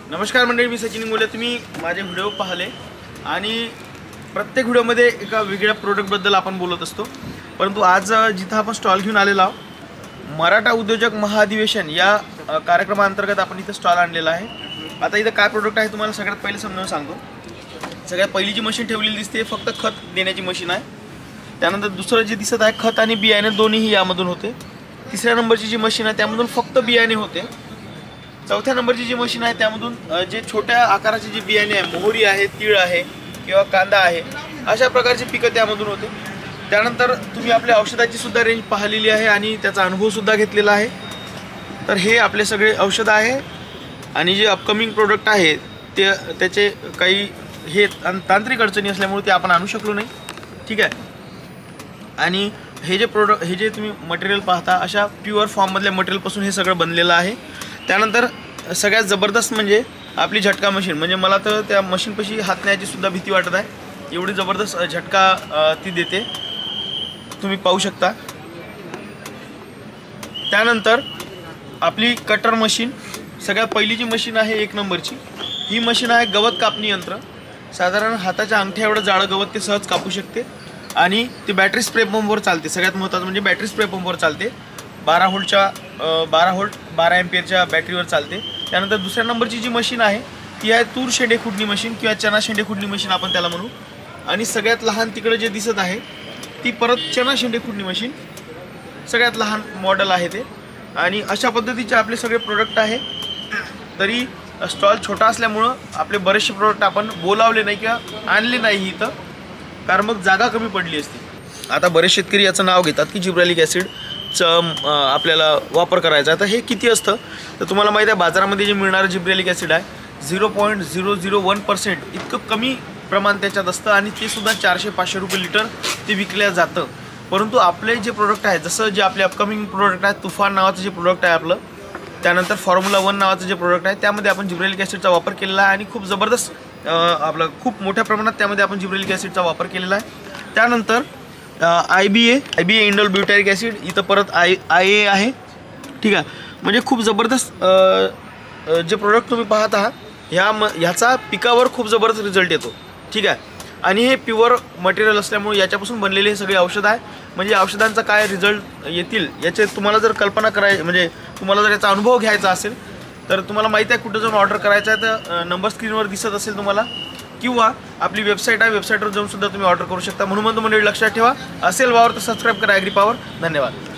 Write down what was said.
नमस्कार मंडळी, मी सचिन इंगोले. तुम्ही माझे व्हिडिओ पाहिले आणि प्रत्येक व्हिडिओमध्ये एका वेगळ्या प्रोडक्टबद्दल आपण बोलत असतो. परंतु आज जिथं आपण स्टॉल घेऊन आलेलो आहोत, मराठा उद्योजक महाअधिवेशन या कार्यक्रमाअंतर्गत आपण इथं स्टॉल आणलेला आहे. आता इथं काय प्रोडक्ट आहे तुम्हाला सगळ्यात पहिले समजावून सांगतो. सगळ्यात पहिली जी मशीन ठेवलेली दिसते फक्त खत देण्याची मशीन आहे. त्यानंतर दुसरं जे दिसत आहे खत आणि बियाणे दोन्हीही यामधून होते. तिसऱ्या नंबरची जी मशीन आहे त्यामधून फक्त बियाणे होते. चौथ्या नंबरची जी मशीन आहे त्यामधून जे छोट्या आकाराचे जे बियाणे आहे, मोहरी आहे, तीळ आहे किंवा कांदा आहे, अशा प्रकारचे पिकं त्यामधून होते. त्यानंतर तुम्ही आपल्या औषधाची सुद्धा रेंज पाहिलेली आहे आणि त्याचा अनुभवसुद्धा घेतलेला आहे. तर हे आपले सगळे औषधं आहे आणि जे अपकमिंग प्रोडक्ट आहे ते त्याचे काही हे तांत्रिक अडचणी असल्यामुळे ते आपण आणू शकलो नाही. ठीक आहे. आणि हे जे तुम्ही मटेरियल पाहता अशा प्युअर फॉर्ममधल्या मटेरियलपासून हे सगळं बनलेलं आहे. त्यानंतर सगळ्यात जबरदस्त म्हणजे आपली झटका मशीन. म्हणजे मला तर त्या मशीनपाशी हात न्यायची सुद्धा भीती वाटत आहे, एवढी जबरदस्त झटका ती देते, तुम्ही पाहू शकता. त्यानंतर आपली कटर मशीन, सगळ्यात पहिली जी मशीन आहे 1 नंबरची, ही मशीन आहे गवत कापणी यंत्र. साधारण हाताच्या अंगठ्या एवढं जाडं गवत ते सहज कापू शकते आणि ती बॅटरी स्प्रे पंपवर चालते. सगळ्यात महत्त्वाचं म्हणजे बॅटरी स्प्रे पंपवर चालते. 12 व्होल्ट 12 एम्पियरच्या बॅटरीवर चालते. त्यानंतर दुसऱ्या नंबरची जी मशीन आहे ती आहे तूर शेंडे खुडणी मशीन किंवा चना शेंडे खुडणी मशीन आपण त्याला म्हणू. आणि सगळ्यात लहान तिकडे जे दिसत आहे ती परत चना शेंडे खुडणी मशीन, सगळ्यात लहान मॉडेल आहे ते. आणि अशा पद्धतीचे आपले सगळे प्रोडक्ट आहे. तरी स्टॉल छोटा असल्यामुळं आपले बरेचसे प्रोडक्ट आपण बोलावले नाही किंवा आणले नाही इथं, कारण मग जागा कमी पडली असती. आता बरेच शेतकरी याचं नाव घेतात की जिब्रेलिक ॲसिडचं आपल्याला वापर करायचा. तर हे किती असतं तर तुम्हाला माहीत आहे, बाजारामध्ये जे मिळणारं जिब्रेलिक ॲसिड आहे 0.001% इतकं कमी प्रमाण त्याच्यात असतं आणि ते सुद्धा 400-500 रुपये लिटर ते विकल्या जातं. परंतु आपले जे प्रोडक्ट आहे, जसं जे आपले अपकमिंग प्रोडक्ट आहे, तुफान नावाचं जे प्रोडक्ट आहे आपलं, त्यानंतर फॉर्म्युला 1 नावाचं जे प्रोडक्ट आहे, त्यामध्ये आपण जिब्रेलिक ॲसिडचा वापर केलेला आहे आणि खूप जबरदस्त आपलं खूप मोठ्या प्रमाणात त्यामध्ये आपण जिब्रेलिक ॲसिडचा वापर केलेला आहे. त्यानंतर IBA इंडोल ब्युटारिक ॲसिड, इथं परत IA आहे. ठीक आहे. म्हणजे खूप जबरदस्त जे प्रोडक्ट तुम्ही पाहत आहात ह्याचा पिकावर खूप जबरदस्त रिझल्ट येतो. ठीक आहे. आणि हे प्युअर मटेरियल असल्यामुळे याच्यापासून बनलेले हे सगळे औषध आहे. म्हणजे औषधांचा काय रिझल्ट येतील याचे तुम्हाला जर कल्पना करायची, म्हणजे तुम्हाला जर याचा अनुभव घ्यायचा असेल तर तुम्हाला माहिती आहे कुठं जाऊन ऑर्डर करायचं आहे, तर नंबर स्क्रीनवर दिसत असेल तुम्हाला, किंवा आपली वेबसाईट आहे, वेबसाईटवर जाऊन सुद्धा तुम्ही ऑर्डर करू शकता. म्हणून मंडळी लक्षात ठेवा, असेल वावर तर सबस्क्राईब करा ॲग्री पॉवर. धन्यवाद.